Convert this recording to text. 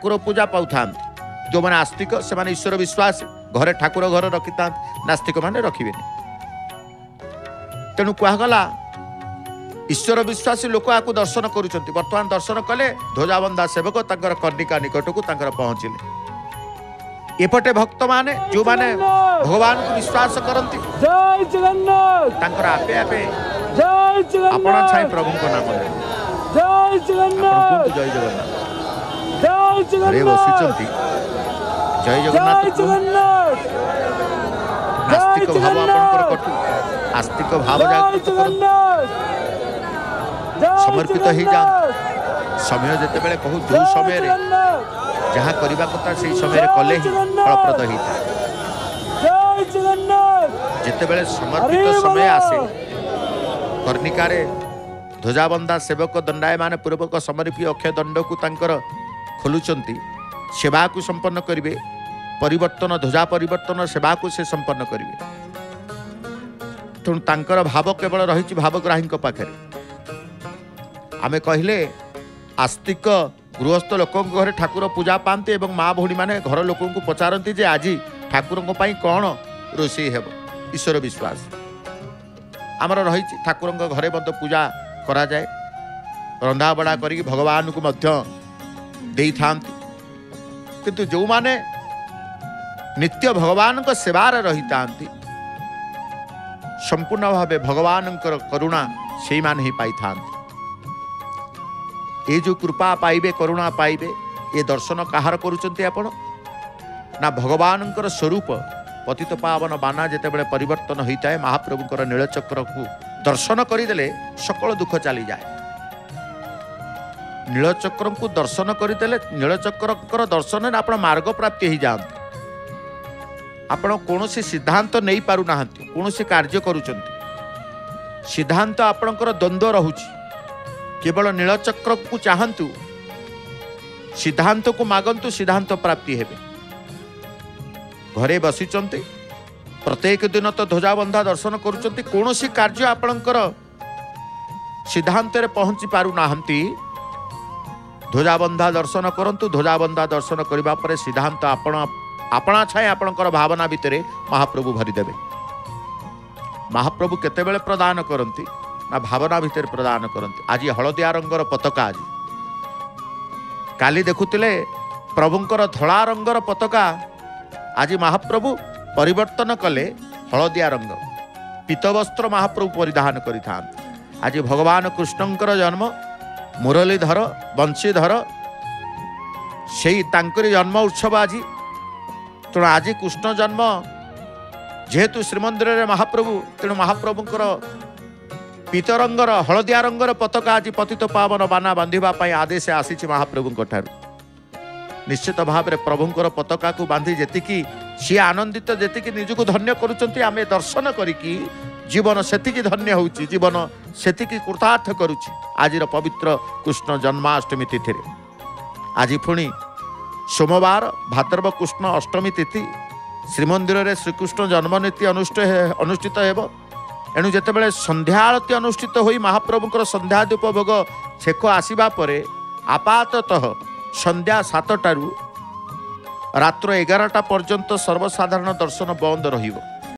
ठाकुर पूजा पाऊ था जो मैंने आस्तिक से माने ईश्वर विश्वास घरे ठाकुर घर रखी था नास्तिक मैंने रखिए तेणु कहगला ईश्वर विश्वासी लोक आपको दर्शन करुँच बर्तमान दर्शन कले ध्वजाबंधा सेवक तांकर कर्णिका निकट को पहुँचिले एपटे भक्त माने जो माने भगवान को विश्वास करती जय जगन्नाथ तांकर आपे आपे जय अपना छाई जगन्नाथ प्रभु को नाम ले जय जगन्नाथ जय जगन्नाथ जय घरे जगन्नाथ बसी जय जय जगन्नाथ जगन्नाथ नास्तिक जय भाव जगन्नाथ आपनकर कटु आस्तिक भाव जय जागृत करନ୍ତୁ जगन्नाथ जय समर्पित ही जगन्नाथ समय जेते बेले कहू जो समय रे जगन्नाथ जहाँ करबा कथा से समय रे कले ही फलप्रद होता जय जगन्नाथ जेते बेले समर्पित हरे समय बोलो। आसे कर्णिकारे ध्वजाबंधा सेवक दंडाय मान पूर्वक समर्पी अक्षय दंड को तांकर खोलुचंती सेवा को संपन्न करिवे परिवर्तन ध्वजा परिवर्तन सेवा को से संपन्न करिवे तेणु तांकर भाव केवल रही भावग्राही पाखे आमे कहले आस्तिक गृहस्थ लोक घरे ठाकुर पूजा पाते एवं माँ भौणी मैंने घर लोक पचारती जे आज ठाकुर कौन रोषे हेब ईश्वर विश्वास आमर रही ठाकुर घरे मत पूजा करा जाए रंधा बड़ा करी भगवान को मध्य दे था किंतु जो माने नित्य भगवान को सेवार रही था संपूर्ण भावे भगवान करुणा से मान ही पाई था ये जो कृपा पाइबे करुणा पाइबे ये दर्शन कहार करुचंती आपण ना भगवान स्वरूप पतित पावन बाना जिते बड़े परिवर्तन होता है महाप्रभुकर नीलचक्र को दर्शन करदेले सकल दुख चली जाए नीलचक्र को दर्शन करदेले नीलचक्र दर्शन आप मार्ग प्राप्ति हो जाते आपण कौन सिद्धांत नहीं पारु ना कौन कार्य करुचंती सिद्धांत आपणकर द्वंद्व रहुची केवल नीलचक्र को चाहतु सिद्धांत को मागंतु सिद्धांत प्राप्ति हेबे घरे बसी प्रत्येक दिन तो ध्वजाबंधा दर्शन करुचंती कौन कार्य आपणकर सिद्धांत रे पहुंची पारु नाहंती ध्वजाबंधा दर्शन करंतु ध्वजाबंधा दर्शन करिबा परे सिद्धांत आपणा छाए आपणकर भावना भितरे महाप्रभु भरिदेवे महाप्रभु केतेबेले प्रदान करंती ना भावना भितर प्रदान करते आज हलदिया रंगर पताका आज काली देखुतिले प्रभुंकर धला रंगर पताका आज महाप्रभु परिवर्तन कले हलदिया रंग पीतवस्त्र महाप्रभु परिधान करिथान आज भगवान कृष्णंकर जन्म मुरलीधर बंशीधर से जन्म उत्सव आज तेणु आज कृष्ण जन्म जेहेतु श्रीमंदिर रे महाप्रभु तेणु महाप्रभुंकर पीतरंगर हलदिया रंगर पताका आज पतित पावन बाना बांधिबा आदेश आसी महाप्रभु निश्चित भाव में प्रभुंकर पताका को बांधि जेतिकी सी आनंदित जेतिकी निजको धन्य करुचंती आमे दर्शन करिकी जीवन सेतिकी धन्य होउची जीवन सेतिकी कृतार्थ करुची आज पवित्र कृष्ण जन्माष्टमी तिथि आज पुणी सोमवार भाद्रव कृष्ण अष्टमी तिथि श्रीमंदिर रे श्रीकृष्ण जन्मनीति अनुष्ठित हेब एणु जितेबाला संध्या आरती अनुष्ठित हो महाप्रभुंकर संध्यादीप भोग छेक आसवा परे आपाततः संध्या 7टारू रात्र 11टा पर्यंत सर्वसाधारण दर्शन बंद रहिबो।